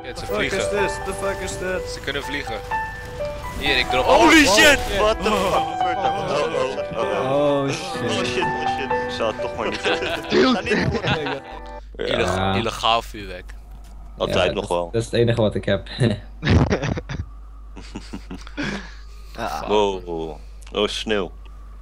Shit, ze The fuck vliegen. is this? The fuck is that? Ze kunnen vliegen. Hier, ik drop. Holy shit! What the fuck? Oh Oh shit. shit, oh shit. Ik zou het toch maar niet doen. Ja. Illegaal vuurwerk. Altijd Ja, nog wel. Dat is het enige wat ik heb. Ja. Wow. Oh, sneeuw.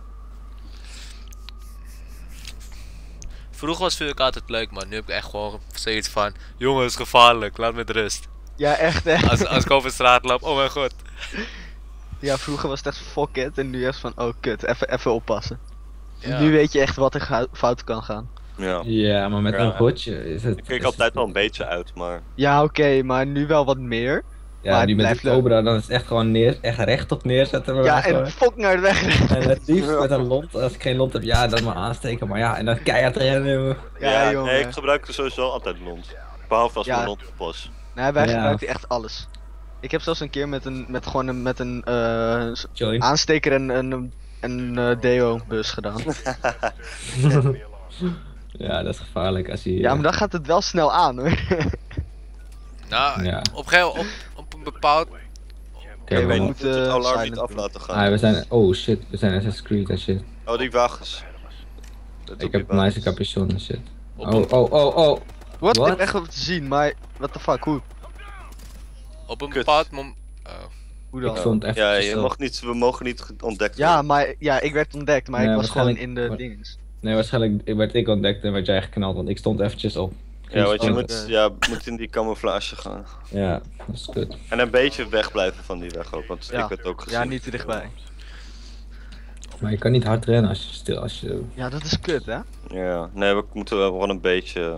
Vroeger was vuurwerk altijd leuk, man. Nu heb ik echt gewoon zoiets van... Jongen, het is gevaarlijk, laat me met rust. Ja, echt hè. Als ik over straat loop, oh mijn god. Ja, vroeger was het echt fuck it en nu echt van oh kut, even oppassen. Ja. Nu weet je echt wat er fout kan gaan. Ja. Ja, maar met Ja. een rotje is het... Ik keek altijd wel een beetje uit, maar... Ja, oké, maar nu wel wat meer. Ja, maar die het met blijft die Cobra, dan is het echt gewoon echt rechtop neerzetten. Maar Ja, gewoon- en fuck naar de weg. en het liefst met een lont. Als ik geen lont heb, ja, dan maar aansteken. Maar ja, en dan keihard rennen. Ja, jongen. nee, ik gebruik er sowieso altijd lont. Behalve als Ja. mijn lont pas. Nee, wij Ja. gebruiken echt alles. Ik heb zelfs een keer met een Join. aansteker en een deo-bus gedaan. Ja, dat is gevaarlijk als je... Ja, maar dan gaat het wel snel aan hoor. Nou, Ja. op een bepaald... Oké, we Ik weet we niet moeten het alarm silent niet af doen. laten gaan. Ah, we zijn... Oh shit, we zijn Assassin's Creed en shit. Oh, die wagens. Ik heb een nice capuchon en shit. Op een, Oh. Wat? Ik Wat? heb echt op te zien, maar what the fuck, hoe? op een Kut. bepaald moment... Hoe Ik dan? stond even Ja, stil. we mogen niet ontdekt Ja, worden. maar ja, ik werd ontdekt, maar Nee, ik was gewoon waarschijnlijk- in de maar- dinges. Nee, waarschijnlijk werd ik ontdekt en werd jij geknald, want ik stond eventjes op. Ja, want je Sprinten. moet in die camouflage gaan. Ja, dat is kut. En een beetje wegblijven van die weg ook, want Ja. ik heb het ook gezien. Ja, niet te dichtbij. Maar je kan niet hard rennen als je... Ja, dat is kut, hè? Ja, nee, we moeten wel een beetje...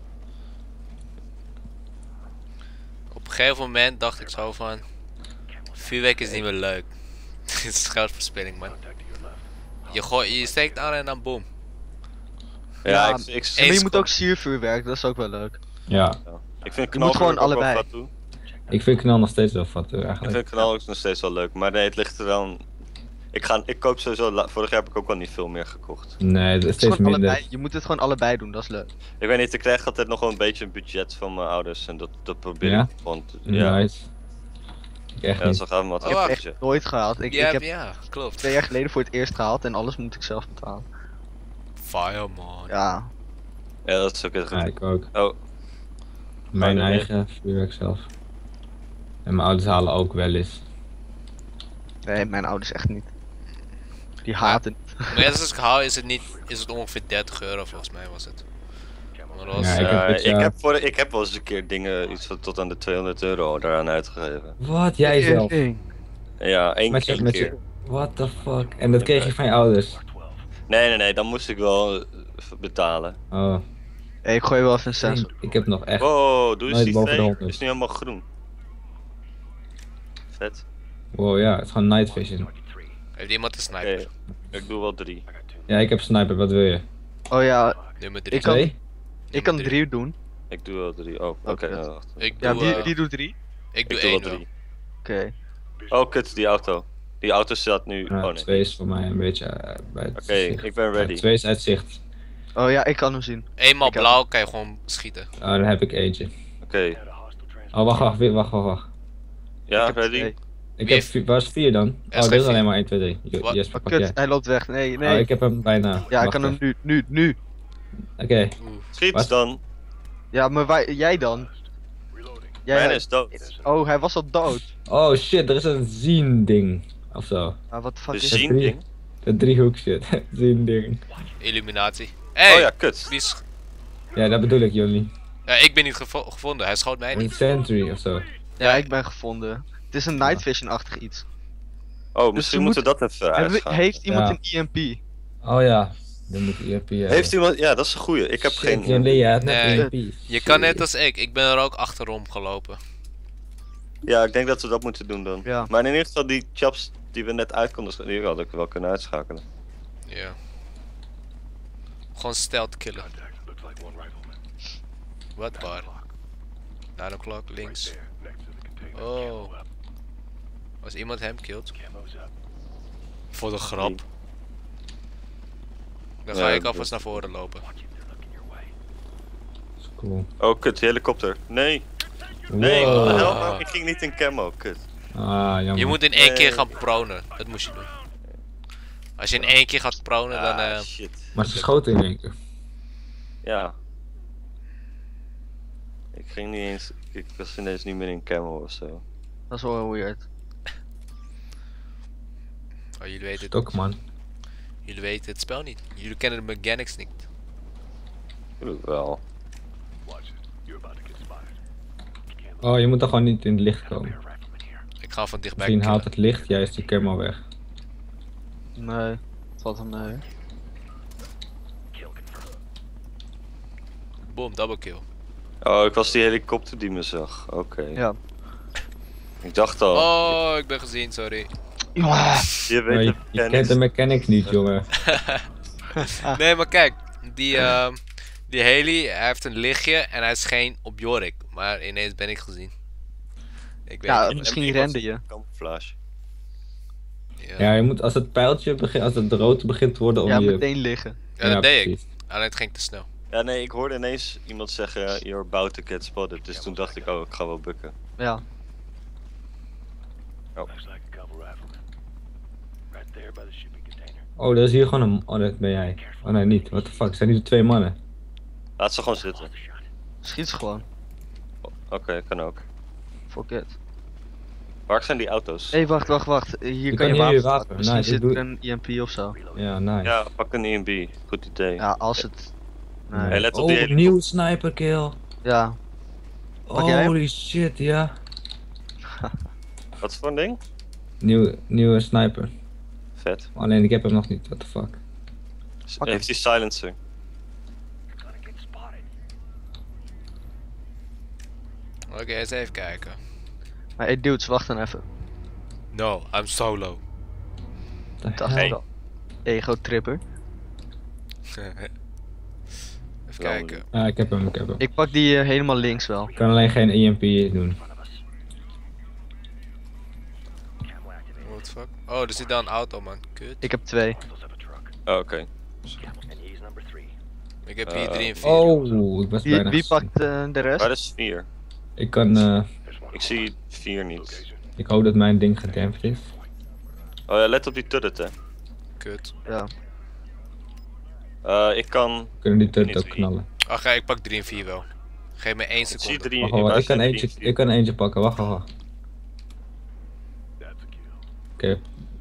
Op een gegeven moment dacht ik zo van... Vuurwerk is niet meer leuk. Dit is geldverspilling, man. Je steekt aan en dan boom. Ja, Ja, ik En Eens je moet ook siervuurwerk, dat is ook wel leuk. Ja, ik vind Je moet knal gewoon allebei. ik vind knal nog steeds wel fat Ik eigenlijk. vind knal ook nog steeds wel leuk, maar nee, het ligt er dan... Ik koop sowieso... Vorig jaar heb ik ook wel niet veel meer gekocht. Nee, het is Het is steeds gewoon minder. allebei, je moet het gewoon allebei doen, dat is leuk. Ik weet niet, ik krijg altijd nog wel een beetje een budget van mijn ouders en dat probeer Ja? ik. Want ja, Nice. Ik echt ja, dat is niet. wel gaaf, wat Oh, ik heb wacht. budget. Nooit gehaald. Ik heb Ja, klopt. 2 jaar geleden voor het eerst gehaald en alles moet ik zelf betalen. Fire, man. Ja, Ja, dat is ook echt Ja, goed. ik ook. Oh, Mijn nee. eigen vuurwerk zelf. En mijn ouders halen ook wel eens. nee, mijn ouders echt niet. Die haten het. Maar ja, als ik haal is het ongeveer 30 euro volgens mij was het. Maar dat was, Ja, ik heb dit jaar- ik heb wel eens een keer dingen, iets van tot aan de 200 euro daaraan uitgegeven. Wat? Jij zelf? Ja, één Met je, met keer. je... What the fuck? En dat kreeg je van je ouders? Nee, dan moest ik wel betalen. Oh. Hey, ik gooi wel even een 6. Ik heb nog echt... Wow, doe eens Nooit die boven de twee. 100. Is nu helemaal groen. Vet. Wow, ja, het is gewoon night vision. heeft iemand een Oké, sniper? ik doe wel 3. Ja, ik heb sniper, wat wil je? Oh ja, Nummer 3. Ik kan- 2? ik kan 3 doen. Ik doe wel 3. Oh, oké. Oké. nou, wacht. Ik Ja, doe, wie doet 3? ik doe Ik doe wel 1 wel. 3. Oké. Oh, kut, die auto. Die auto staat nu. Ja, Oh nee. 2 is voor mij een beetje bij het Oké, ik ben ready. 2 is uitzicht. Oh ja, ik kan hem zien. Eenmaal Ik heb- blauw kan je gewoon schieten. Oh, dan heb ik eentje. Oké. Oh, wacht. Ja, Ik heb ready? 2. Ik Wie heb heeft- waar is 4 dan? Er is Oh, geen dit is vier. alleen maar 1, 2, 3. Wat? Jesper, Oh pak kut, jij. hij loopt weg. Nee, Oh, nee. ik heb hem bijna. Ja, ik Wacht kan hem even. nu. Oké. Schiet Wat? dan. Ja, maar jij dan? Mijn is dood. Oh, hij was al dood. Oh shit, er is een zien ding. Of zo. Maar wat de fuck De is zien het? ding. De driehoek shit. zien ding. Illuminatie. Hey, Oh ja, kut. wie is... Ja, dat bedoel ik jullie. Ja, ik ben niet gevonden, hij schoot mij Een niet. sentry of zo. Ja, ik ben gevonden. Het is een night vision-achtig iets. Oh, misschien we moeten we dat even uitschakelen. Heeft iemand Ja. een EMP? Oh ja. Dan moet EMP Heeft iemand... Ja, dat is een goeie. Ik heb geen... Jullie, ja, net Nee. EMP. Je kan net als ik ben er ook achterom gelopen. Ja, ik denk dat we dat moeten doen dan. Ja. Maar in ieder geval die chaps die we net uit konden... Die had ik wel kunnen uitschakelen. Ja. Gewoon stealth killen. Wat waar? 9 o'clock, links. Oh. Als iemand hem killt. Voor de grap. Dan ga Ja, ik alvast dat- naar voren lopen. Cool. Oh, kut, die helikopter. Nee. Nee, Wow. helemaal, ik ging niet in camo, kut. Ah, jammer. Je moet in één keer Nee. gaan pronen. Dat moest je doen. Als je in één keer gaat pronen, dan... Ah, shit. Maar ze schoten in één keer. Ja. Ik ging niet eens, ik was ineens niet meer in camo of zo. Dat is wel weird. Oh, jullie weten het. Stok, man. Jullie weten het spel niet. Jullie kennen de mechanics niet. Gelukkig wel. Oh, je moet er gewoon niet in het licht komen. Ik ga van dichtbij Misschien haalt killen. het licht juist die camo weg. Nee, het valt hem nee. Boom, double kill. Oh, ik was die helikopter die me zag. Oké. Ja. Ik dacht al, Oh, ik ben gezien, sorry. Jongen. je weet Maar de je kent de mechanics niet, jongen. Nee, maar kijk. Die heli, hij heeft een lichtje en hij scheen op Jorik. Maar ineens ben ik gezien. Ik weet Ja, niet. misschien rende je. Camouflage. Ja, Ja, je moet als het pijltje begint, als het rood begint te worden om Ja, je... meteen liggen. Ja, dat deed ik. precies. Alleen het ging te snel. Ja, nee, ik hoorde ineens iemand zeggen, you're about to get spotted. Dus toen dacht ik, oh, ik ga wel bukken. Ja. Oh, dat is hier gewoon een... Oh, dat ben jij. Oh nee, niet. What the fuck, zijn die er 2 mannen? Laat ze gewoon zitten. Schiet ze gewoon. Oké, kan ook. Fuck it. Waar zijn die auto's? Hé, wacht. Hier Je kan kan je hier je wapen wapen. starten. Misschien Nice, zit ik er doe- een EMP of zo. Ja, nice. Ja, pak een EMB. Goed idee. Ja, als het... Nee. Hey, let op Oh, die helikopter. nieuwe sniper kill. Ja. Pak jij hem? Holy shit, ja. Wat voor een ding? Nieuwe sniper. Vet. Alleen ik heb hem nog niet, what the fuck. Pak Heeft die silencer? Oké, eens even kijken. Maar hey dudes, wacht dan even. No, I'm solo. Dacht Hey. ik al. Ego tripper. Even Wel kijken. Ja, ik heb hem. Ik pak die helemaal links wel. Ik kan alleen geen EMP doen. What the fuck? Oh, er zit daar een auto, man. Kut. Ik heb 2. Oh, oké. Ik heb hier 3 en 4. Oh, ik was bijna Wie gezien. pakt de rest? Waar is 4? Ik kan, Ik zie 4 niet. ik hoop dat mijn ding gedempt is. Oh ja, let op die turret, hè. Kut. Ja. Ik kan... Kunnen die turret Niet ook wie. knallen. Ach, ja, ik pak 3 en 4 wel. Geef me 1 Ik zie seconde. 3. Wacht, ik kan eentje pakken, wacht. Oké,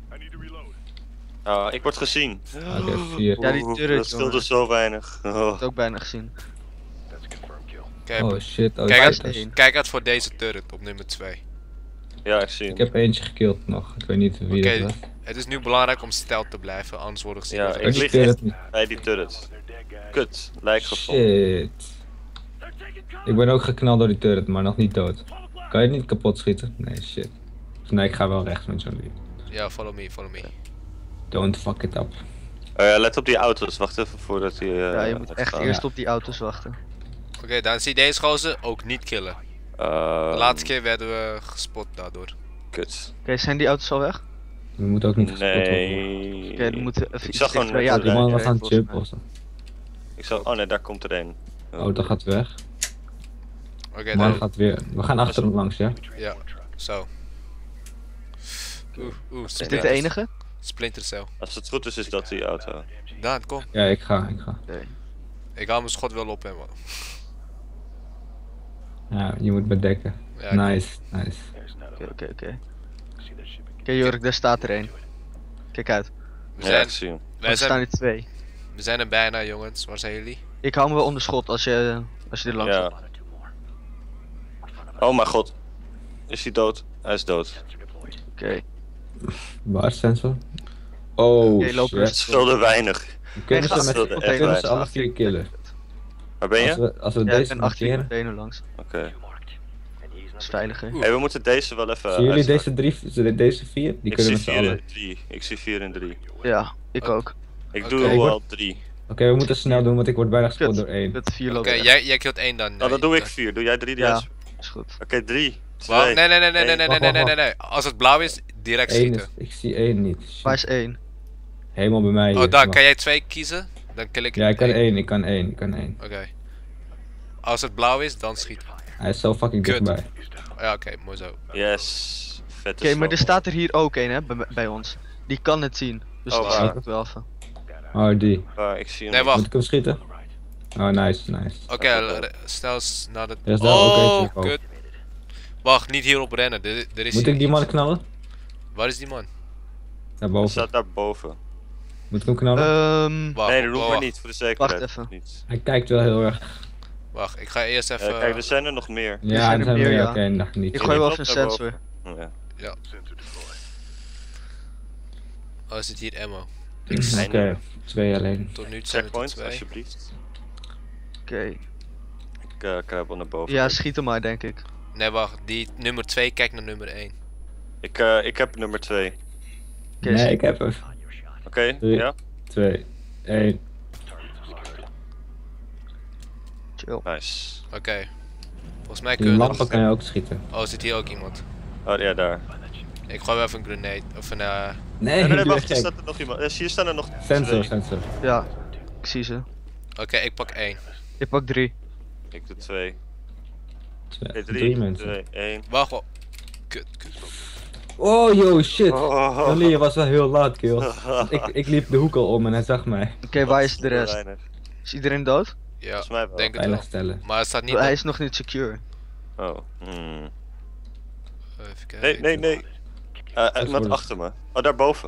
Ik word gezien. oké, 4. Ja, die Oeh, turret, dat scheelde jongen. zo weinig. Oh. Heb ik ook bijna gezien. Kijk, Oh shit, oh Kijk shit. uit, dat is- één. kijk uit voor deze turret op nummer 2. Ja, ik zie Ik hem. heb eentje gekild nog, ik weet niet wie Oké, dat was. het is nu belangrijk om stealth te blijven, anders worden we gezien. Ja, als ik Ik een- lig kill echt het niet. bij die turret. Kut, lijk gevonden. Shit. Ik ben ook geknald door die turret, maar nog niet dood. Kan je het niet kapot schieten? Nee, shit. Nee, ik ga wel rechts met zo'n lief. Ja, follow me. Don't fuck it up. Oh ja, let op die auto's. Wacht even voordat die... Ja, je moet echt gaat. eerst op die auto's wachten. Oké, dan zie je deze gozer ook niet killen. De laatste keer werden we gespot daardoor. Kut. Oké, zijn die auto's al weg? We moeten ook niet gespot worden. Nee. Oké, dan moeten we even Ik iets zag gewoon dichter- net Die man was aan het volgens jumpen mij. of zo. Ik zag... Oh nee, daar komt er een. Oh, dat gaat weg. Oké, De man dan... gaat weer. We gaan achter hem langs, ja? Ja, zo. Is dit de enige? Splintercel. Als het goed is dat die auto. Daan, kom. Ja, ik ga. Ik haal mijn schot wel op hem, man. Ja, je moet bedekken. Ja, Nice. Oké, Jorik, daar staat er één. Kijk uit. We Ja, ik zijn, zie hem. Er staan er 2. we zijn er bijna, jongens. Waar zijn jullie? Ik hou me wel om de schot als je er langs Ja. Oh mijn god. Is hij dood? Hij is dood. Oké. Waar is Sensor? Oh, Oké, loop shit. Het scheelde weinig. We kunnen Hey, ze gast, met echt we kunnen waar. ze alle 4 killen. Waar ben Als je? we Ja, ik deze ben achter je markeren. benen langs. Oké. Dat is veiliger. Oeh. Hey, we moeten deze wel even Zien jullie uitstarten. deze 4? Die Ik kunnen zie met z'n 4 allen. en 3. Ik zie 4 en 3. Ja, ik ook. Ik Oké. doe Ik al 3. Oké, we moeten snel doen, want ik word bijna gespot Kut. door 1. Het 4 Oké, loopt weg. jij killt 1 dan. Nou, dan doe ik 4. Doe jij 3 Ja, juist? is goed. Oké, 3. Wacht, 2. nee. Als het blauw is, direct 1 schieten. is, ik zie 1 niet. Shit. Waar is 1? Helemaal bij mij hier. Oh, dan Wacht. kan jij 2 kiezen? Dan kill ik Ja, ik kan één. 1, ik kan 1. Oké. Als het blauw is, dan schiet. Hij is zo fucking Kut. dichtbij. Ja, oké, mooi zo. Yes. Vette Oké, maar er slow. staat er hier ook een, hè, bij ons. Die kan het zien. Dus Oh, dat waar? zie ik het wel even. Oh, die. Ah, ik zie hem Nee, niet. wacht. Moet ik hem schieten? Oh, nice, nice. Oké, snel naar de... Er is daar ook Oh, eentje kut. Wacht, niet hierop rennen. Er is Moet hier ik die man iets. knallen? Waar is die man? Hij Daarboven. staat daar boven. Moet ik hem knallen? Wacht, Nee, dat doe maar wacht, niet, voor de zekerheid. Wacht even. Niet. Hij kijkt wel heel erg. wacht, ik ga eerst even... Kijk, er zijn er nog meer. Ja, zijn er er zijn meer, meer. ja. Oké, nog niet. Ik gooi wel Loopt even een naar sensor. boven. Ja. Oh, zit hier ammo. Oké, 2 alleen. Tot nu toe zijn het er Checkpoint, 2. alsjeblieft. Oké. Ik kruip wel naar boven. Ja, schiet hem maar, denk ik. Nee, wacht. Die nummer 2 kijkt naar nummer 1. Ik heb nummer 2. Oké, Nee, schiet. ik heb hem. Oké, Drie. ja? 2, 1. Chill. Nice. Oké. Volgens mij Die kunnen we... lampen kan je ook schieten. Oh, zit hier ook iemand. Oh ja, daar. Ik gooi wel even een grenade. Of een... Nee, Nee, ik wacht, ben er gek. staat er nog iemand. Hier staan er nog Sensor, twee. sensor. Ja, ik zie ze. Oké, ik pak 1. Ik pak 3. Ik doe 2. Drie 3, mensen. 2, 1. Wacht, wacht. Kut. Oh, yo, shit. Oh. Jullie, je was wel heel laat, kill. Ik liep de hoek al om en hij zag mij. Oké, waar is de rest? Weinig. Is iedereen dood? Ja, Volgens mij wel. denk het Veilig wel. stellen. Maar het staat niet Hij op... is nog niet secure. Oh. Even kijken. Nee, nee, nee. Iemand goed. achter me. Oh, daarboven.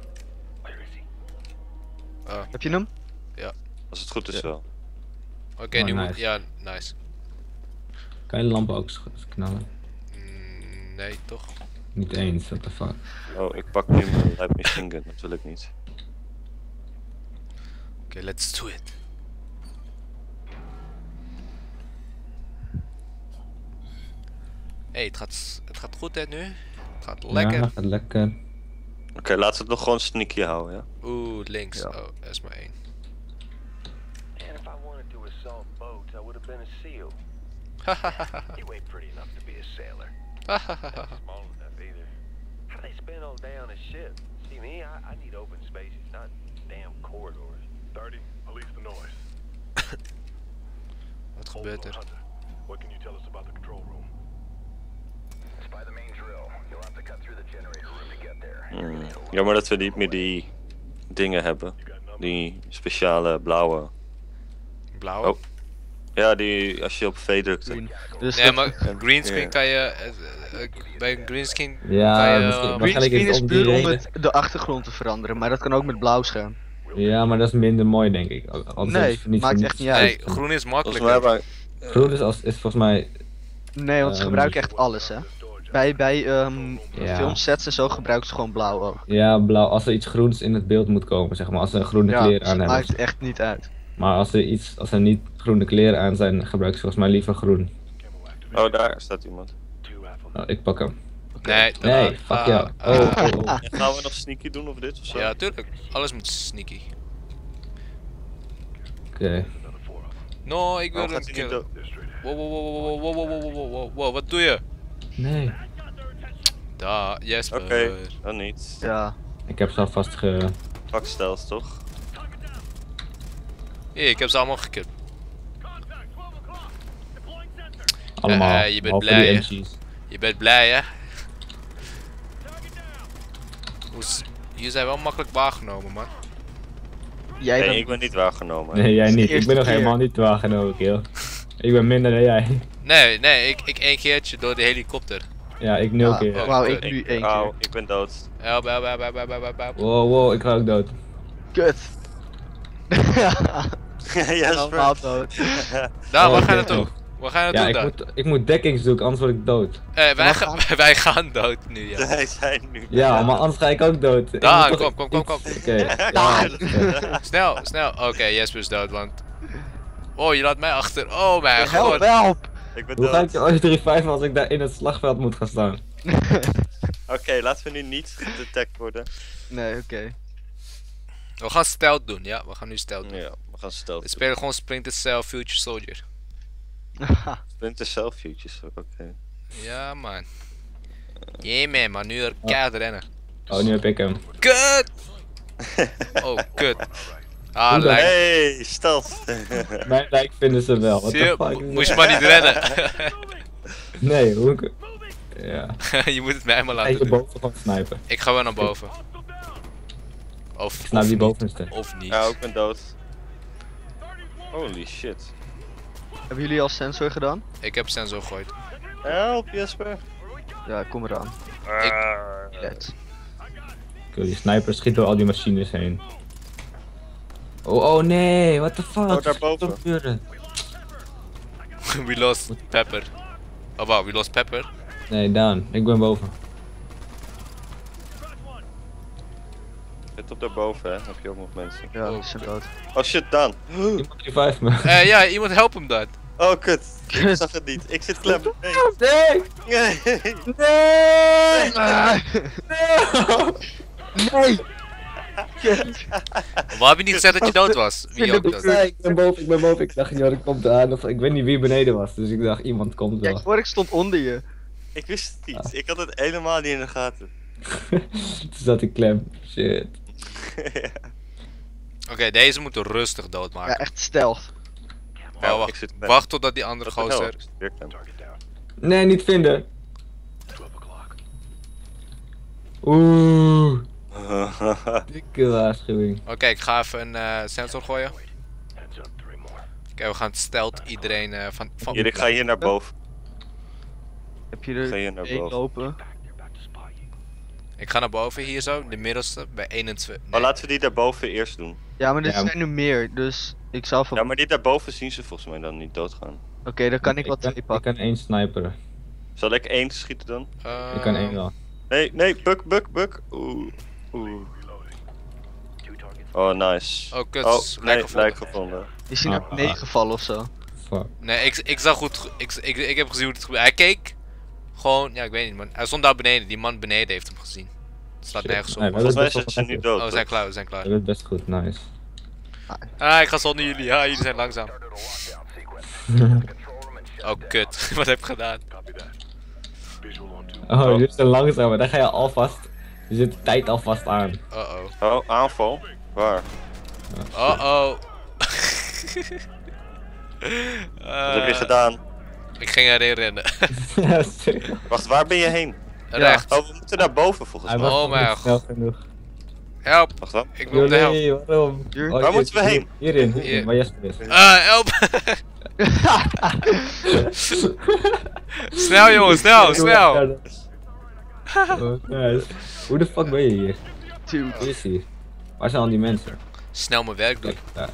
Heb je hem? Als het goed is wel. Oké, Oh, nu moet... nice. Ja, nice. Kan je de lampen ook knallen? Nee, toch? Niet eens, what the fuck. Oh, ik pak nu mijn light machine gun. Dat wil ik niet. Oké, let's do it. Hey, het gaat goed hè nu? Het gaat lekker. Ja, gaat lekker. Oké, laten we het nog gewoon sneaky houden, ja? Oeh, links. Ja. Oh, er is maar 1. And if I wanted to assault boats, I would have been a SEAL. You ain't pretty enough to be a sailor. Ain't small enough either. How they spend all day on a ship? See me, I need open spaces, not damn corridors. 30, police the noise. Wat gebeurt er? Hunter, what can you tell us about the control room? It's by the main drill. You'll have to cut through the generator room to get there. Jammer dat we niet meer die dingen hebben. Die speciale blauwe. Blauw? Oh. Ja, die als je op V drukt. Green. Dus Nee, dat- maar greenscreen Ja. kan je... bij een greenscreen Ja, kan je... misschien- green waarschijnlijk is screen het is om die puur om reden. de achtergrond te veranderen, maar dat kan ook met blauw scherm. Ja, maar dat is minder mooi, denk ik. Anders Nee, is het niet maakt voor echt niets. niet uit. Nee, groen is Volgens makkelijker. mij maar... Groen is volgens mij... Nee, want ze Ehm, gebruiken echt alles, hè. Bij Ja. filmsets en zo gebruiken ze gewoon blauw ook. Ja, blauw. Als er iets groens in het beeld moet komen, zeg maar. Als ze een groene Ja, kleren aan het hebben. maakt echt niet uit. Maar als er niet groene kleren aan zijn, gebruiken ze volgens mij liever groen. Oh, daar staat iemand. Nou, ik pak hem. Nee, Nee, fuck jou. Oh, oh, oh. En gaan we nog sneaky doen of dit of zo? Ja, tuurlijk. Alles moet sneaky. Oké. No, ik wil Waarom hem gaat hij niet killen. dood? Wow, wow, wow, wow, wow, wow, wow, wow, wow, wow, wat doe je? Nee. Daar, Jesper. Oké, dan niet. Ja. Ik heb ze alvast ge... Pak stealth toch? Hier, ik heb ze allemaal gekild. Allemaal. je bent behalve blij, die hè? MG's. Je bent blij, hè? Jullie zijn wel makkelijk waargenomen, man. Jij Nee, bent... ik ben niet waargenomen. Nee, jij is de niet. Ik eerste ben nog keer. helemaal niet waargenomen, kill. Ik ben minder dan jij. Nee, ik één keertje door de helikopter. Ja, ik 0 Ah, keer. wauw, Oké. ik nu één Oh, keer. ik ben dood. Help. Wow, wow, ik ga ook dood. Kut. Jasper. Allemaal dood. Daar, waar Oh, ga je oké. naartoe? Waar ga je Ja, naartoe dan? ik moet dekking zoeken, anders word ik dood. Wij gaan dood nu, ja. Wij zijn nu. Ja, maar anders ga ik ook dood. Ik Daar, moet toch kom. iets- Oké. Ja, Daar. Snel. Oké, Jesper is dood, want... Oh, je laat mij achter. Oh mijn Help, god. help! Ik ben Hoe ga ik dood. je ooit reviven als ik daar in het slagveld moet gaan staan? Oké, laten we nu niet gedetect worden. Nee, oké. We gaan stealth doen, ja. We gaan nu stealth doen. Ja, we gaan stealth. We spelen gewoon Splinter Cell Future Soldier. Splinter Cell futures, oké. Ja, man. Yeah, man, maar nu er keihard rennen. Oh, nu heb ik hem. Kut! Oh, kut. Ah, Hoe dan? lijkt. Hey, stealth. Mijn lijk vinden ze wel. What Zie the je, fuck? moest je maar niet rennen. Nee, hoe ik... Ja. Je moet het mij maar Ga laten je doen. boven gewoon snipen. Ik ga wel naar boven. Of Snipe die niet. boven is er. Of niet. Ja, ik ben dood. Holy shit. Hebben jullie al sensor gedaan? Ik heb sensor gegooid. Help, Jesper. Ja, kom eraan. Ah. Net. Die sniper schiet door al die machines heen. Oh, oh nee, what the fuck? Oh, daarboven. Wat gebeurde? We lost Pepper. Oh wow, we lost Pepper. Nee, Daan, ik ben boven. Zit op daarboven, hè? Heb je ook nog mensen. Ja, die zijn dood. Oh shit, Daan. Iemand revive me. Ja, iemand help hem dan. Oh, kut. Ik zag het niet. Ik zit klem. Nee. Nee! Nee. Nee! Nee! Waar heb je niet gezegd dat je dood was? Wie ook dood? Nee, ik ben boven. Ik dacht, joh, er komt aan. Of ik weet niet wie beneden was, dus ik dacht, iemand komt Kijk, wel. hoor, ik stond onder je. Ik wist het niet. Ik had het helemaal niet in de gaten. Toen zat ik klem. Shit. Ja. Oké, deze moeten we rustig Ja, doodmaken. echt stealth. Maar ik wacht, zit klem. wacht totdat die andere Wat de hel? gozer... Ik zit weer klem. Nee, niet vinden. 12 o'clock. Oeh, dikke waarschuwing. Oké, ik ga even een sensor gooien. Heads up, 3 more. Oké, we gaan stealth iedereen van... Hier, ik ga hier naar boven. Heb je Ga je er naar één boven? lopen? They're about to spot you. Ik ga naar boven hier zo, de middelste, bij 21. Maar Nee. laten we die daarboven eerst doen. Ja, maar er Ja. zijn nu meer, dus ik zou van... Ja, maar die daarboven zien ze volgens mij dan niet doodgaan. Oké, dan kan ik wel 2 Ik pakken. kan één sniperen. Zal ik 1 schieten dan? Ik kan één wel. Nee, buk. Oeh. Reloading. 2 targets. Oh, nice. Oh, kut, Oh, lijk nee, gevonden. lijk gevonden. Is hij naar beneden gevallen of zo? Fuck. Nee, ik zag goed, ik heb gezien hoe het gebeurde. Hij keek, gewoon, ja ik weet niet man. Hij stond daar beneden, die man beneden heeft hem gezien. Het staat Shit. nergens op. Nee, we Volgens mij hebben is het nu dood. Oh, we zijn klaar, we zijn klaar. Dat is best goed, nice. Ah, ik ga zonder jullie, ja, jullie zijn langzaam. Started a lockdown sequence. Control room and shut Oh kut, wat heb ik gedaan? Copy that. Visual on 2. Oh, dit is te langzaam, maar dan ga je alvast. Je zit de tijd alvast aan. Uh-oh. Oh, aanval. Waar? Uh-oh. Wat heb je gedaan? Ik ging erin rennen. Ja, zeker. Wacht, waar ben je heen? Recht. Oh, we moeten naar boven volgens Hij mij. was Oh nog mijn niet snel genoeg. Help, Wacht dan. ik wil op de helft. Jullie, waarom? Hier. Oh, Waar moeten we heen? Hierin, Hier. waar Jesper is. Help! Snel jongen, snel! Oh, nice. Hoe de fuck ben je hier? Dude. Wie is hier? Waar zijn al die mensen? Snel mijn werk doen. Kijk, daar.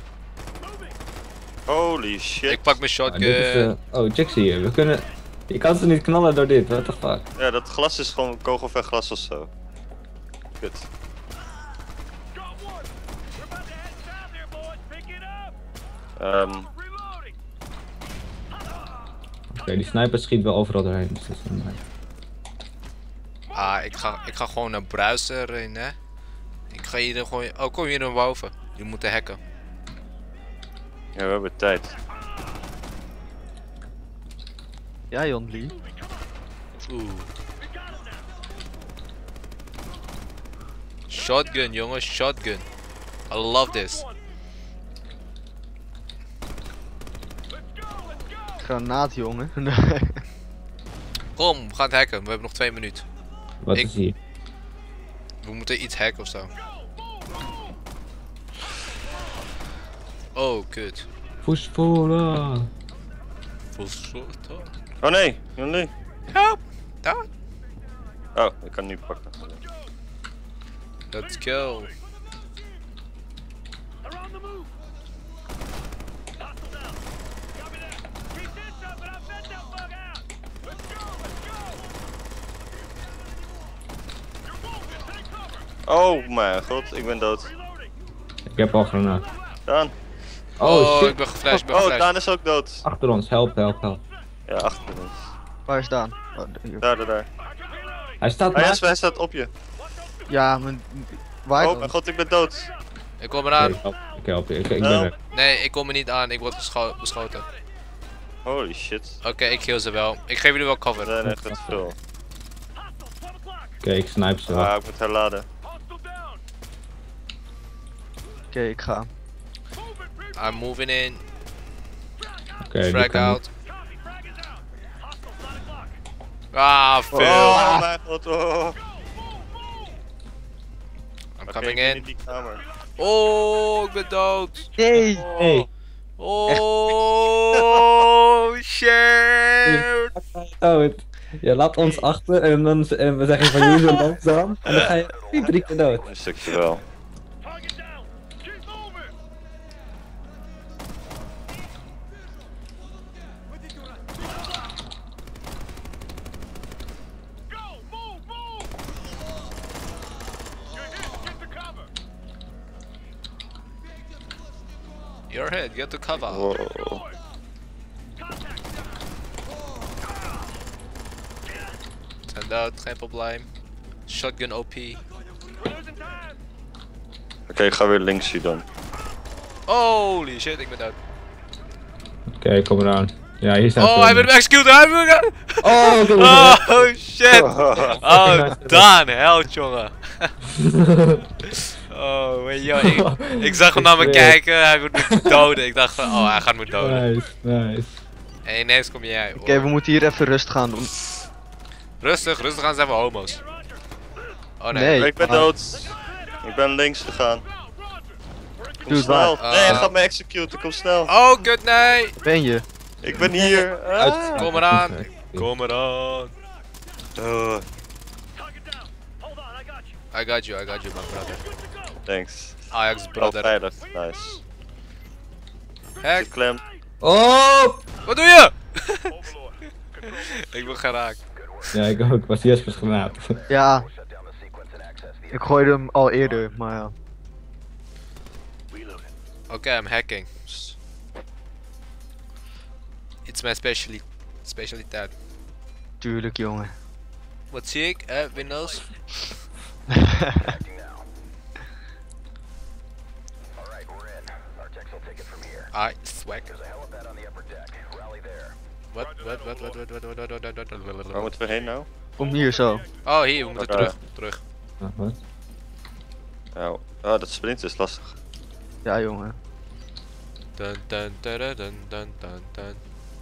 Holy shit. Ik pak mijn Ah, dit is, shotgun. oh, check zie je. We kunnen... Je kan ze niet knallen door dit, what the fuck. Ja, dat glas is gewoon kogelver glas of zo. Kut. Got one. We're about to head south here, boys. Pick it up. Ehm, Reloading. Oké, die sniper schiet wel overal doorheen, dus dat is wel nice. Ah, ik ga gewoon naar browser in, hè. Ik ga hier gewoon... Oh, kom hier naar boven. Die moeten hacken. ja, we hebben tijd. Ja, Jon Lee. Oeh. Shotgun, jongens, shotgun. I love this. Granaat, jongen. Kom, we gaan het hacken. We hebben nog 2 minuten. Wat Ik- is hier? We moeten iets hacken of zo. Oh, kut. Fosfora! Oh nee, jullie. Help! Daar. Oh, ik kan nu pakken. Let's go. They're on the move. Hostile down. Copy that. Keep this up and I'll set that bug out. Let's go. You're wounded. Take cover. Oh mijn god, ik ben dood. Reloading. Ik heb al granaat. Daan. Oh, shit! ik ben geflasht, ik ben Oh, geflasht. Daan is ook dood. Achter ons, help. Ja, achter ons. Waar is Daan? Oh, hier. Daar. Hij staat Oh, naast. Jesper, hij staat op je. Ja, maar... Waar Oh dan? mijn god, ik ben dood. Ik kom eraan. Ik help je, ik ben Nou. er. Nee, ik kom er niet aan. Ik word beschoten. Holy shit. Oké, ik heal ze wel. Ik geef jullie wel We cover. zijn echt te veel. Hostile. 12 o'clock. Oké, ik snipe ze wel. Ah, ik moet herladen. Hostile down. Oké, ik ga. Move it, people. I'm moving in. Oké, die Frag kan- out. Copy. Frag is out. Hostile 9 o'clock. Ah, veel. Oh mijn god, oh. I'm Oké, coming ik ben in. die kamer. Oh, ik ben dood. Nee! Hey. Oh, shit. Dood. Je laat ons achter en dan en we zeggen van jullie zo langzaam. En dan ga je 3 keer dood. Een stukje wel. Target down. Keep moving. Go, move, move. You're hit. Get the cover. Your head, get the cover. Wow. Boys. Contact. Zijn dood, geen probleem. Shotgun OP. Losing time. Oké, ik ga weer links hier dan. Holy shit, ik ben dood. Oké, kom eraan. Ja, hier staat Oh, hij werd executed, hij werd... Oh, oké. Oh shit! Oh, Daan, held jongen. Oh, weet je, ik zag hem naar me kijken, hij wordt me doden. Ik dacht van, oh, hij gaat me doden. Nice, nice. En ineens kom jij. Oké, we moeten hier even rust gaan doen. Rustig, rustig aan zijn we homo's. Oh nee. Nee. Ik ben dood. Ik ben links gegaan. Kom Dude, snel. waar? Nee, hij gaat me executen, kom snel. Oh, kut, nee! Ben je? Ik ben hier. Ah. Kom eraan. Kom eraan. Oh, Target down. Hold on, I got you. I got you, my brother. thanks. Ajax Oh, brother. veilig. Nice. Hek, Klem. Oh! wat doe je? Overlord. Ik ben geraakt. Ja, ik ook. Was Jespers granaat. Ja. Ik gooide hem al eerder, maar ja. Oké, I'm hacking. It's mijn specialiteit. Tuurlijk, jongen. Wat zie ik? Windows? Ah, swag. Wat? Waar moeten we heen nou? Kom hier zo. Oh, hier, we moeten Oké. terug. Ah, wat? Nou, oh, dat sprint is lastig. Ja, jongen. Dun dun dun dun dun dun dun dun.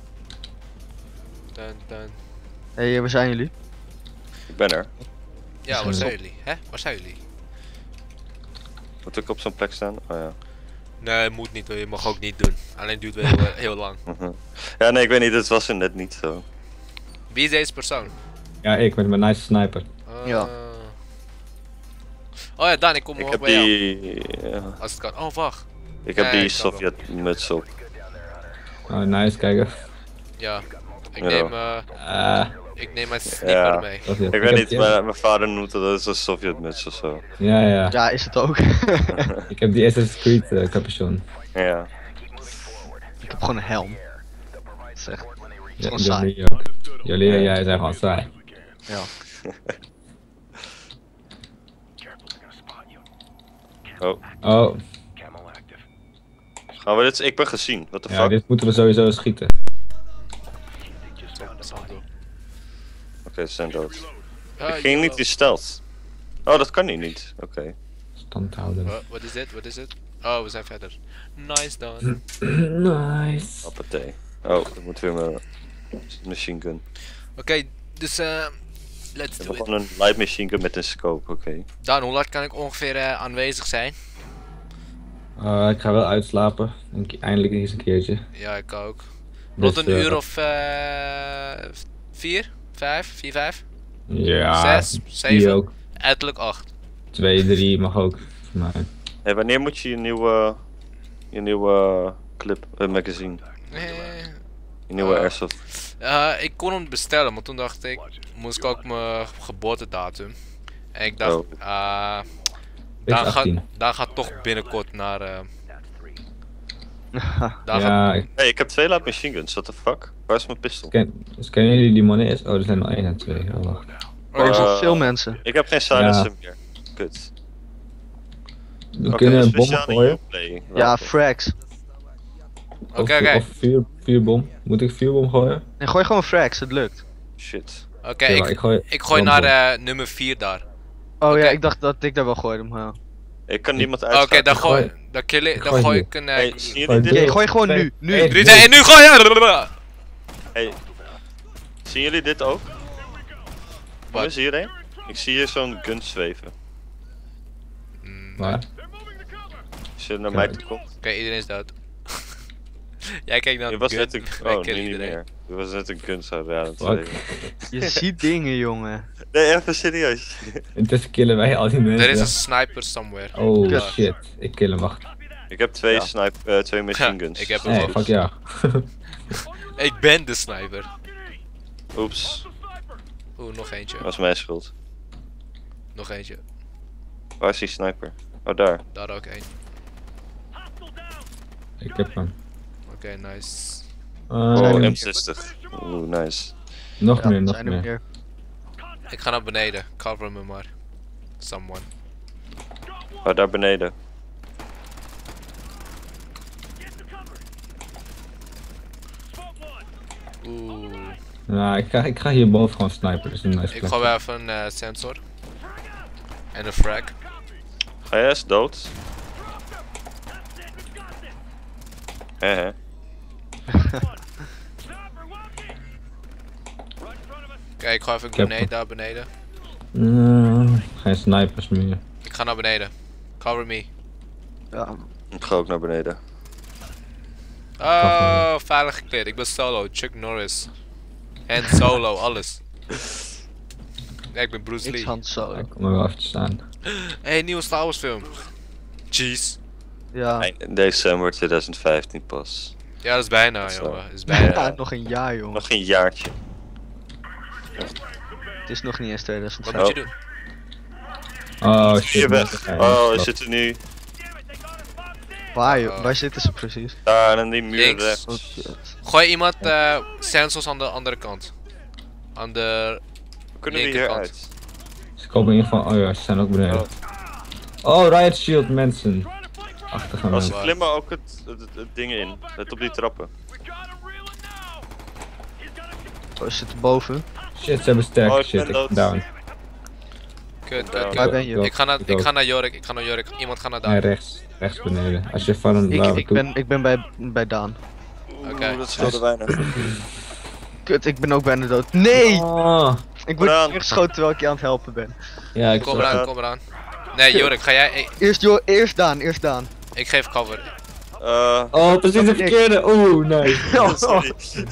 Dun dun. Hé, waar zijn jullie? Ik ben er. Ja, waar zijn jullie? Hè? Waar zijn jullie? Moet ik op zo'n plek staan? Oh ja. Nee, moet niet hoor, je mag ook niet doen. Alleen duurt wel heel lang. Ja, nee, ik weet niet, het was er net niet zo. Wie is deze persoon? Ja, ik met mijn nice sniper. Ja. Oh ja, Daan, ik kom Ik op heb bij jou. die... ja. Als het kan. Oh, wacht. Ik heb Nee, die ik kan wel. Sovjet-muts op. Oh, nice, kijk even. Ja. Ik Ja. neem, ik neem mijn sniper Ja. mee. Sovjet. Ik weet heb niet, die- mijn vader noemt dat een Sovjet-muts of zo. Ja, ja. Ja, is het ook. Ik heb die Assassin's Creed capuchon. Ja. Ik heb gewoon een helm. Dat is echt. Ja, gewoon saai. jullie ook. Jullie en jij zijn gewoon saai. Ja. Oh, Oh, gaan we dit... Ik ben gezien, what the ja, fuck? dit moeten we sowieso schieten. Oké, ze zijn dood. Ja, Ik ging niet die stealth. Oh, dat kan hier niet. Oké. Stand houden. Wat is dit? Wat is dit? Oh, we zijn verder. Nice dan. Nice. Hoppatee. Oh, ik moet weer mijn machine gun. Oké, dus let's Ik heb do it. gewoon een light machine gun met een scope, oké. Daan, hoe laat kan ik ongeveer aanwezig zijn? Ik ga wel uitslapen. Eindelijk eens een keertje. Ja, ik ook. Dus, Rond een uur of 4, 5, 4, 5? Ja, 6, die 7? ook. Uiterlijk 8. 2, 3 mag ook. voor mij. Hey, wanneer moet je je nieuwe clip, magazine? Je nieuwe airsoft? Ik kon hem bestellen, maar toen dacht ik, moest ik ook mijn geboortedatum. En ik dacht, Oh. Daan gaat toch binnenkort naar... Daan gaat, Ja, Hey, ik heb 2 light machine guns, what the fuck? Waar is mijn pistool? dus kennen jullie die money? Oh, er zijn al 1 en 2. Oh, wacht. Oh, er zijn Eh, veel mensen. Ik heb geen silencer meer. Kut. We Oké, kunnen een een bom speciale gooien. Uplay. Ja, frags. Oké. Of vuurbom. Moet ik vuurbom gooien? Nee, gooi gewoon frags, het lukt. Shit. Oké, Ja, maar ik gooi bommen. naar nummer 4 daar. Oh Oké. ja, ik dacht dat ik daar wel gooide. Maar ja. Ik kan niemand Oké, uitschakelen. dan gooi- dan gooi hier. ik een... Hey, zien jullie Gooi dit? dit. Oké, gooi gewoon nu. Nu. 3, 2, 1, nu gooi je! Hey. Zien jullie dit ook? Waar is hierheen? Ik zie hier zo'n gun zweven. Waar? Als je naar mij toe komt. Oké, iedereen is dood. Jij kijkt naar Je de was gun. net een... Wij Oh, killen nu niet iedereen. meer. Je was net een gun zo aan het Fuck. zweven. Je ziet dingen, jongen. Nee, even serieus. Intussen killen wij al die mensen. Er is een sniper somewhere. Oh Ja. shit, ik kill hem, wacht. Ik heb twee Ja. twee machine guns. Ik heb hem Nee, ook. fuck ja. Ik ben de sniper. Oeps, Oeh, nog eentje. dat was mijn schuld. Nog eentje. Waar is die sniper? Oh, daar. Daar ook één. Ik heb hem. Oké, nice. Oh, Zijn er M60. Oeh, nice. Nog Ja, meer, nog zijn er meer. meer. Ik ga naar beneden. Cover me maar. Someone. Oh, daar beneden. Oeh. Nou, ik ga hierboven gewoon snipen, dus een nice Ik plek. gooi wel even een sensor. En een frag. Ga jij eens dood? Hehe. Kijk, ik gooi even een Ik heb grenade hem. daar beneden. Geen snipers meer. Ik ga naar beneden. Cover me. Ja, Ik ga ook naar beneden. Oh, veilig gekleed. Ik ben solo. Chuck Norris. En solo, alles. Ja, ik ben Bruce ik Lee. hand zo. Ik kom er wel even staan. Hey, nieuwe Star Wars film. Jeez. Ja. In december 2015 pas. Ja, dat is bijna, Dat is jongen. wel- Dat is bijna. Ja, nog een jaar, jongen. Nog een jaartje. Het is nog niet eens Wat 2005. moet je doen? Oh Je shit. weg. ja, Oh, we klopt. zitten nu Waar, joh? Waar zitten ze precies? daar aan die muur Links. rechts. Oh, shit. Gooi iemand sensors aan de andere kant. Aan de... Hoe kunnen we hier linkerkant. uit? Ze komen in ieder geval. Oh ja, ze zijn ook beneden. Oh, Riot Shield mensen. Achtige Als ze mensen. klimmen ook het ding in. Let op die trappen. Oh, ze zitten boven. Shit, ze hebben sterk. Oh, ik Shit, ben ik dood. ben down. Kut, Waar kut, Waar kut. ben je? Ik ga naar Jorik, ik ga naar Jorik. Iemand gaat naar Nee, daar. rechts. Rechts beneden. Als je van een blauwe Ik ben bij Daan. Oké. Oeh, dat scheelde weinig. Kut, ik ben ook bijna dood. Nee! Oh, Ik word Gedaan. neergeschoten terwijl ik je aan het helpen ben. ja, ik Kom zag eraan, het. kom eraan. Nee, Jorik, ga jij... Eerst Daan, eerst Daan. Ik geef cover. Oh, precies de verkeerde. Oeh, nee. Sorry.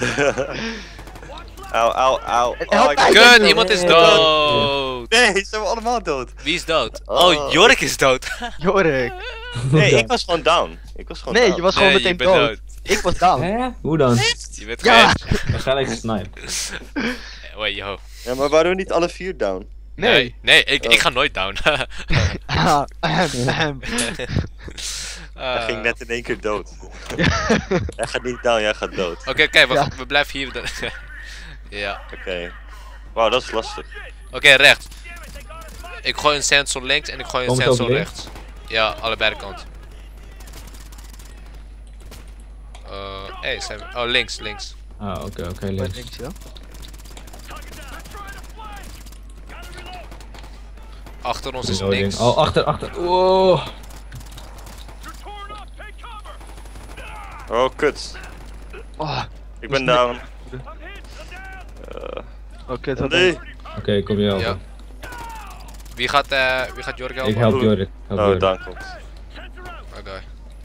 Auw, auw, auw. Help ik- mij. Kut, iemand is dood. Nee, ze zijn allemaal dood. Wie is dood? Oh. Oh, Jorik is dood. Jorik. Nee, ik was gewoon down. Ik was gewoon Nee, down. je was gewoon Nee, meteen je bent dood. Ik was down. Hè? Hoe dan? Je bent Ja. geen... Waarschijnlijk gesnipe. Wait, yo. Ja, maar waren we niet alle vier down? Nee. Nee, ik ga nooit down. Ah, ahem. Hij ging net in één keer dood. Jij gaat niet down, jij gaat dood. Oké, kijk, we blijven hier. Ja. Oké. Wauw, dat is lastig. Oké, rechts. Ik gooi een sensor links en ik gooi een Komt het sensor over rechts. Ja, allebei de kant. Hey, zijn we... Oh, links, links. Ah, oké, Bij links. links, ja. Achter ons is Loading. niks. Oh, achter. Oh. Oh, kut. Oh, Ik ben down. oh kut, wat Nee. Oké, kom je helpen. Ja. Wie gaat Jorik helpen? Ik help Jorik. Oh, daar komt. Oké.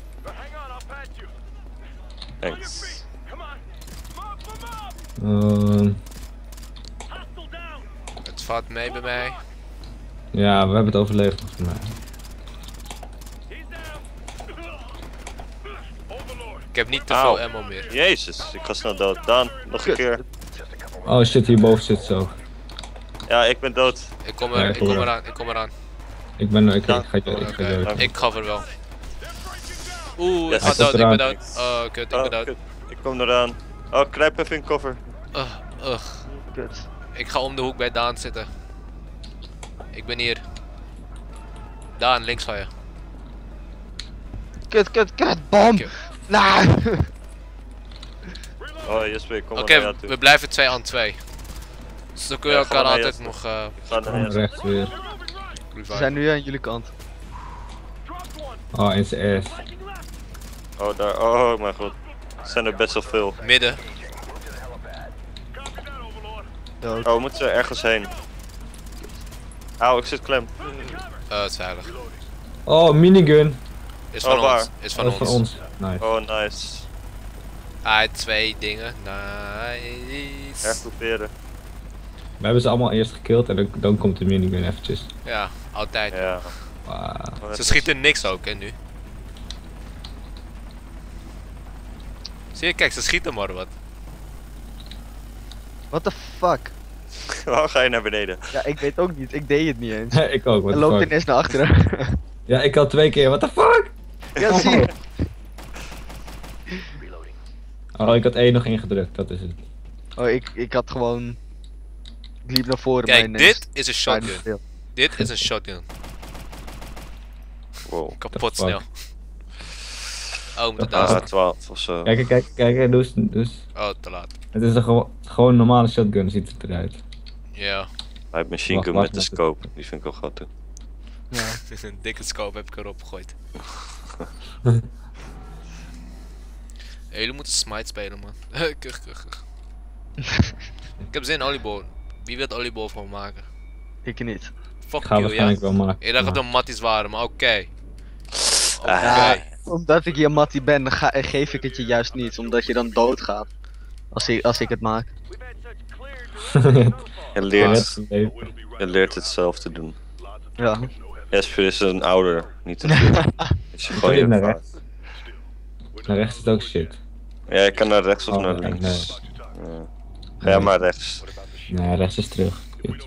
Thanks. Het valt mee bij mij. Ja, we hebben het overleefd volgens mij. Ik heb niet te Auw. veel ammo meer. Jezus, ik ga snel dood. Daan, nog een Kut. keer. Oh shit, hierboven zit ze ook. Ja, ik ben dood. Ik kom Ja, er, ik ik kom kom er. eraan, ik kom eraan. Ik ga Jorik. Oké. Ik cover wel. Oeh, ik Yes. ga Hij dood, komt ik ben eraan. dood. Oh, kut, ik Oh, ben dood. kut. Ik kom eraan. Oh, kruip even in cover. Ugh. Kut. Ik ga om de hoek bij Daan zitten. Ik ben hier. Daan, links van je. Kut, bom! Oké. Nah. Oh, Jesper, ik kom Oké, naar jou toe. we blijven 2 aan 2. Dus dan kun je Ja, elkaar gewoon naar altijd Jesper. nog Ik ga naar Jesper. Rechts weer. Ze reviven. zijn nu aan jullie kant. Oh, in zijn ass. Oh, daar. Oh, mijn god. Er zijn er best wel veel. Midden. Dood. Oh, we moeten ergens heen. Auw, ik zit klem. Het is veilig. Oh, minigun. Is van waar? ons. Is Dat van is ons. Nice. Oh, nice. Twee dingen. Nice. Hergroeperen. We hebben ze allemaal eerst gekillt en dan komt de minigun eventjes. Ja, altijd. Ja. Wauw. Ze schieten niks ook, hè, nu. Zie je, kijk, ze schieten maar wat. What the fuck? Waarom ga je naar beneden? Ja, ik weet ook niet. Ik deed het niet eens. Ik ook, what Hij the loopt fuck. ineens naar achteren. Ja, ik had 2 keer, what the fuck? Ja, zie je. Oh, ik had 1 nog ingedrukt, dat is het. Oh, ik had gewoon... Ik liep naar voren. Kijk, maar dit is een ineens- shotgun. Dit is een shotgun. Wow. Kapot fuck? snel. Oh, we moeten daar staan. 12 of zo. Kijk, doe eens. Oh, te laat. Het is gewoon een normale shotgun, ziet het eruit. Ja. Hij heeft machine Wacht, gun wacht, met de wacht. scope. Die vind ik wel groot. Hè. Ja. Een dikke scope heb ik erop gegooid. Hey, jullie moeten smite spelen, man. Kuch. Ik heb zin in oliebol. Wie wil oliebol van me maken? Ik niet. Fuck Gaan we you, ja. waarschijnlijk wel maken. Ik dacht dat het matties waren, maar oké. Oké. Ja, omdat ik je Mattie ben, dan geef ik het je juist niet. Omdat je dan doodgaat. Als ik het maak. We've had such clear Je Ja, leert, het is een leven. je leert het zelf te doen. Ja. Jesper is een ouder, niet een kind. Dus je gooi je naar ervan. rechts. Naar rechts is het ook shit. Ja, je kan naar rechts of Oh, naar nee, links. Ja. Ga jij maar rechts. Nee, rechts is terug. Kut.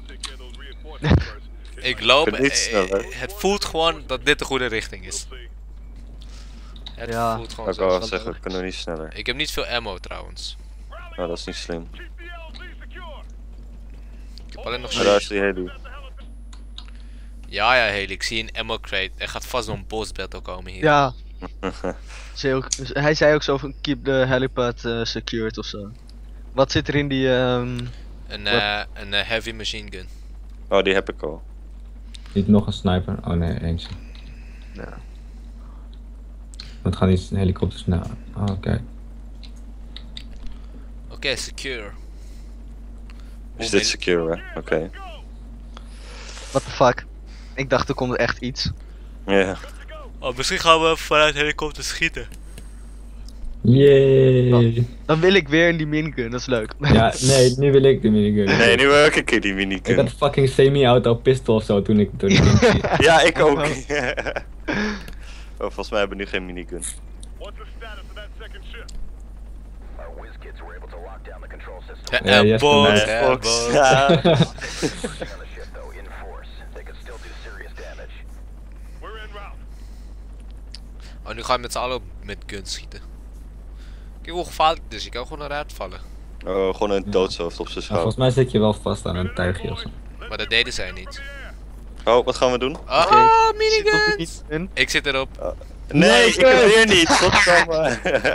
Ik loop. Het niet sneller. Het voelt gewoon dat dit de goede richting is. Het Ja. voelt Zou gewoon ik zo. wel zeggen, kunnen we niet sneller. Ik heb niet veel ammo trouwens. Nou, dat is niet slim. keep the LZ secure. Ik heb alleen nog Maar daar is die heli. Ja, Haley, ik zie een ammo crate. Er gaat vast nog een boss battle komen hier. Ja. Hij zei ook zo van keep the helipad secured of zo. Wat zit er in die Een heavy machine gun. Oh, die heb ik al. Niet nog een sniper. Oh nee, eentje. Ja. Want gaan die helikopters naar. Oh, oké. Oké, secure. Is dit secure, hè? Oké. What the fuck? Ik dacht er komt echt iets. Ja. Oh, misschien gaan we vanuit helikopter schieten. Yay! Dan wil ik weer in die minigun, dat is leuk. Ja, nee, nu wil ik de minigun. Nee, nu wil ik een keer die Ik minigun. had fucking semi-auto pistol of zo toen ik Ja, ik ook. Oh, volgens mij hebben we nu geen minigun. What's the status of that second ship? Our WizKids were able to lock down the control system. Ja, yes, Boss, nice. boss. Ja. On the ship, though, in force. They could still do serious damage. We're en route. Oh, nu ga je met z'n allen met guns schieten. Kijk hoe gevaarlijk het is, je kan gewoon eruit vallen. Oh, gewoon een doodshoofd op zijn Nou, volgens schouder. mij zit je wel vast aan een tuigje of zo. Maar dat deden zij niet. Oh, wat gaan we doen? Oh, Zit op de miniguns! minigun? Ik zit erop. Nee, ik heb weer niet. Godverdomme.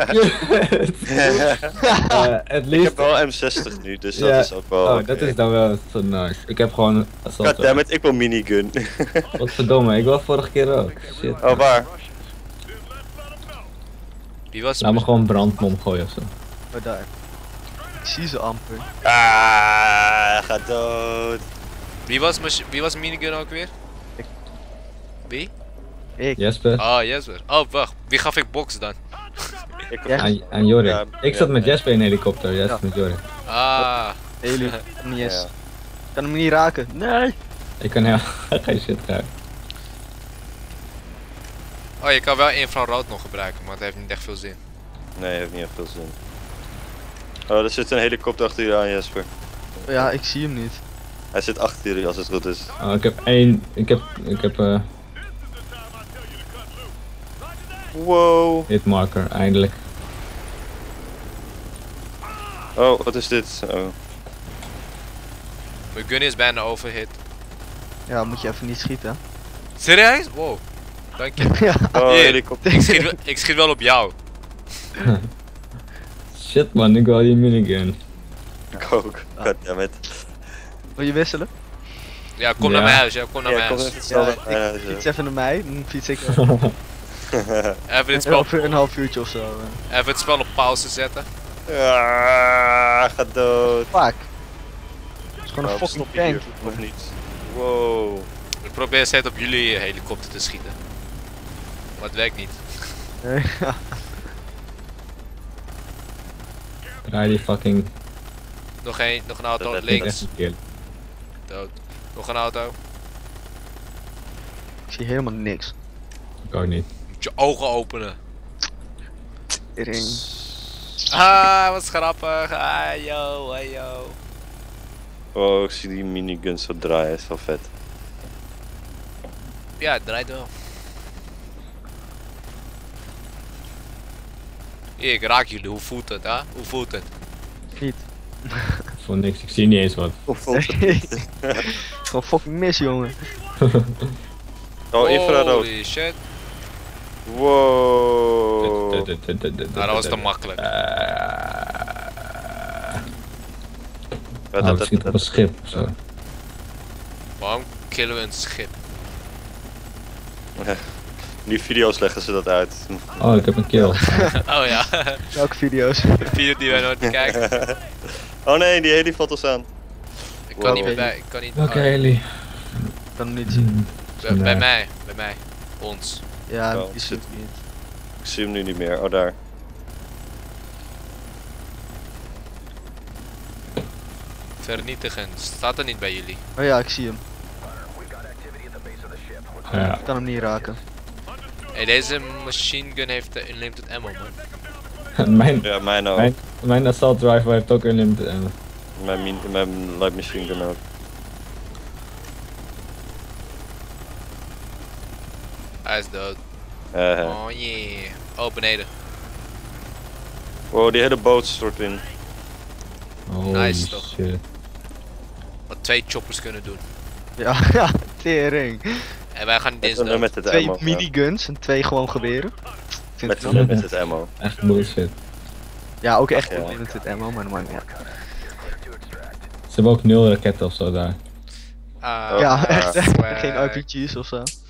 Het Ik liefst. heb wel M60 nu, dus dat Ja. is ook wel. Oh, dat is dan wel zo nice. Ik heb gewoon. Goddammit, ik wil minigun. Wat verdomme, ik wil vorige keer ook. Shit. Oh, waar? Wie was Laat me gewoon brandbom gooien of zo. Oh, daar. Ik zie ze amper. Ah, ga dood. Wie was minigun ook weer? Ik. Wie? Ik. Jesper. Oh, Jesper. Oh, wacht. Wie gaf ik box dan? Ik Ja. Aan Jorik. Ja, Ik zat ja, met ja. Jesper in een helikopter, Jesper Ja. met Jorik. Ah. Haley, kan niet eens. Ja. Kan hem niet raken. Nee. Ik kan helemaal geen shit raken. Oh, je kan wel infrarood nog gebruiken, maar het heeft niet echt veel zin. Nee, heeft niet echt veel zin. Oh, er zit een helikopter achter jullie aan, Jesper. Ja, ik zie hem niet. Hij zit achter jullie als het goed is. Oh, ik heb één. Ik heb Wow. hitmarker, eindelijk. Oh, wat is dit? Oh. Mijn gun is bijna overhit. Ja, moet je even niet schieten. Serieus? Wow. Dank je. Ja. Oh, Hier. helikopter. Ik schiet wel op jou. Shit man, ik wil die minigun. Ik ook. Goddammit. Wil je wisselen? Ja, kom Ja. naar mijn huis, ja. Kom naar Ja, mijn kom huis. even snel Ja, naar mijn huis, Fiets ja. even naar mij, dan fiets ik Even het spel, over een half uurtje of zo. even het spel op pauze zetten. Ah, ga dood. Fuck. Het is gewoon een Nou, fucking stop je hier, tank. of niet? Wow. Ik probeer steeds op jullie helikopter te schieten. Maar het werkt niet. Draai die fucking... Nog een auto, Dat links. Keer. Dood. Nog een auto. Ik zie helemaal niks. Ik ook niet. Moet je ogen openen. Ring. Ah, wat grappig. Ah, yo, hey, yo. Oh, ik zie die miniguns zo draaien, is wel vet. Ja, het draait wel. Hier, ik raak jullie. Hoe voelt het, hè? Hoe voelt het? Niet. Voor niks, ik zie niet eens wat. Gewoon fucking mis, jongen. Oh, infrarood. Holy shit. Wow. Nou, dat was te makkelijk. Oh, het schiet op een schip ofzo. Waarom killen we een schip? In die video's leggen ze dat uit. Oh, ik heb een kill. Oh ja, Welke video's? de video die wij nooit bekijken. Oh nee, die heli valt ons aan. Ik kan niet Wow. meer bij, ik kan niet... Welke oh, heli? Ik kan hem niet zien. bij mij. Ons. Ja, Oh, die shit. zit niet. Ik zie hem nu niet meer. Oh, daar. Vernietigen. Staat er niet bij jullie. Oh ja, ik zie hem. Ja. Ik kan hem niet raken. Hey, deze machine gun heeft unlimited ammo, man. Ja, mijn ook. Mijn assault rifle heeft ook unlimited ammo. Mijn light machine gun ook. Hij is dood. Oh yeah. Oh, beneden. Wow, die hele boot stort in. Holy Nice, toch? shit. Wat 2 choppers kunnen doen. Ja, ja, tering. En wij gaan niet eens Met dood. het 2 ammo. Ja. miniguns en 2 gewoon geweren. Ik vind het wel- Met het ammo. Echt bullshit. Ja, ook echt Ja. unlimited ammo, maar dat maakt niet uit. Ze hebben ook 0 raketten ofzo daar. Ah, Ja, I echt. swear. Geen RPG's ofzo.